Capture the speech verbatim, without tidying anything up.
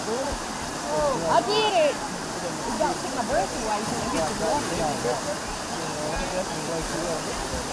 I did it. You got to take my breath away so I get the water.